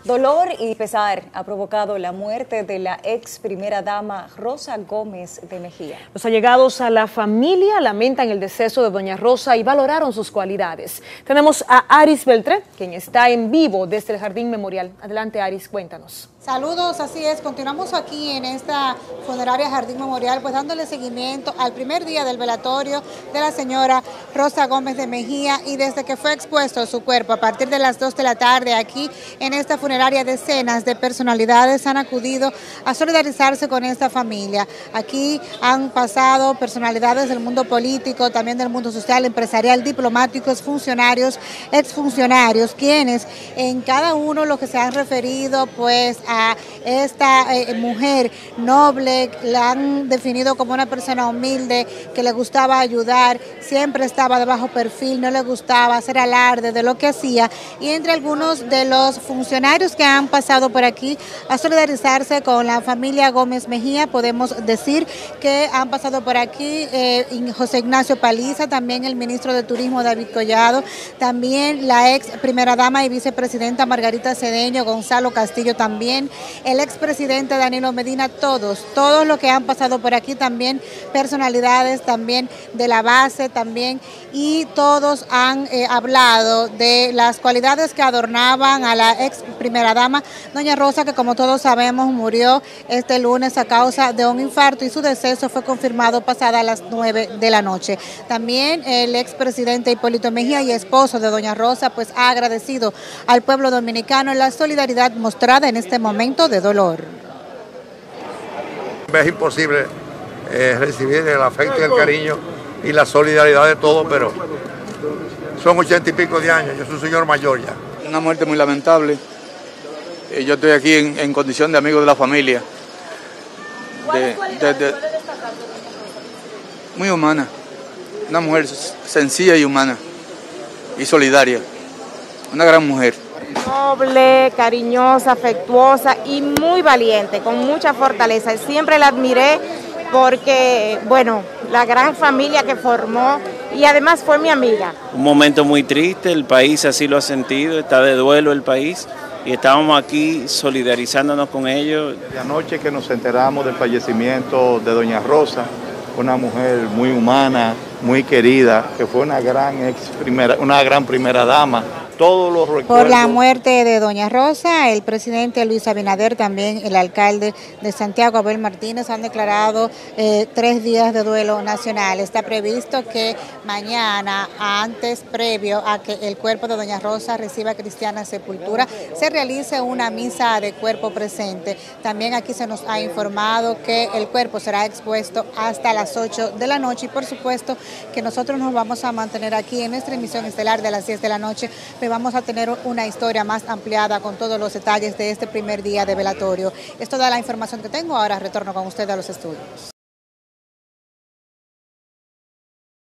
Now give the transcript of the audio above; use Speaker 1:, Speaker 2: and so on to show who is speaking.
Speaker 1: Dolor y pesar ha provocado la muerte de la ex primera dama Rosa Gómez de Mejía.
Speaker 2: Los allegados a la familia lamentan el deceso de doña Rosa y valoraron sus cualidades. Tenemos a Aris Beltré, quien está en vivo desde el Jardín Memorial. Adelante, Aris, cuéntanos.
Speaker 3: Saludos, así es, continuamos aquí en esta funeraria Jardín Memorial, pues dándole seguimiento al primer día del velatorio de la señora Rosa Gómez de Mejía, y desde que fue expuesto su cuerpo a partir de las 2 de la tarde aquí en esta funeraria, decenas de personalidades han acudido a solidarizarse con esta familia. Aquí han pasado personalidades del mundo político, también del mundo social, empresarial, diplomáticos, funcionarios, exfuncionarios, quienes en cada uno lo que se han referido pues a esta mujer noble, la han definido como una persona humilde, que le gustaba ayudar, siempre estaba de bajo perfil, no le gustaba hacer alarde de lo que hacía, y entre algunos de los funcionarios que han pasado por aquí a solidarizarse con la familia Gómez Mejía, podemos decir que han pasado por aquí José Ignacio Paliza, también el ministro de Turismo David Collado, también la ex primera dama y vicepresidenta Margarita Cedeño, Gonzalo Castillo también, el expresidente Danilo Medina, todos los que han pasado por aquí, también personalidades también de la base también, y todos han hablado de las cualidades que adornaban a la ex primera dama, doña Rosa, que como todos sabemos murió este lunes a causa de un infarto, y su deceso fue confirmado pasada las 9 de la noche. También el expresidente Hipólito Mejía y esposo de doña Rosa pues ha agradecido al pueblo dominicano la solidaridad mostrada en este momento de dolor.
Speaker 4: Es imposible recibir el afecto y el cariño y la solidaridad de todos, pero son 80 y pico de años, yo soy un señor mayor ya.
Speaker 5: Una muerte muy lamentable. Yo estoy aquí en condición de amigo de la familia. Muy humana, una mujer sencilla y humana y solidaria, una gran mujer.
Speaker 6: Noble, cariñosa, afectuosa y muy valiente, con mucha fortaleza. Siempre la admiré porque, bueno, la gran familia que formó, y además fue mi amiga.
Speaker 7: Un momento muy triste, el país así lo ha sentido, está de duelo el país, y estábamos aquí solidarizándonos con ellos.
Speaker 8: De anoche que nos enteramos del fallecimiento de doña Rosa, una mujer muy humana, muy querida, que fue una gran primera dama. Todos los recuerdos.
Speaker 3: Por la muerte de doña Rosa, el presidente Luis Abinader, también el alcalde de Santiago, Abel Martínez, han declarado 3 días de duelo nacional. Está previsto que mañana, previo a que el cuerpo de doña Rosa reciba cristiana sepultura, se realice una misa de cuerpo presente. También aquí se nos ha informado que el cuerpo será expuesto hasta las 8 de la noche, y por supuesto que nosotros nos vamos a mantener aquí en nuestra emisión estelar de las 10 de la noche. Vamos a tener una historia más ampliada con todos los detalles de este primer día de velatorio. Es toda la información que tengo, ahora retorno con usted a los estudios.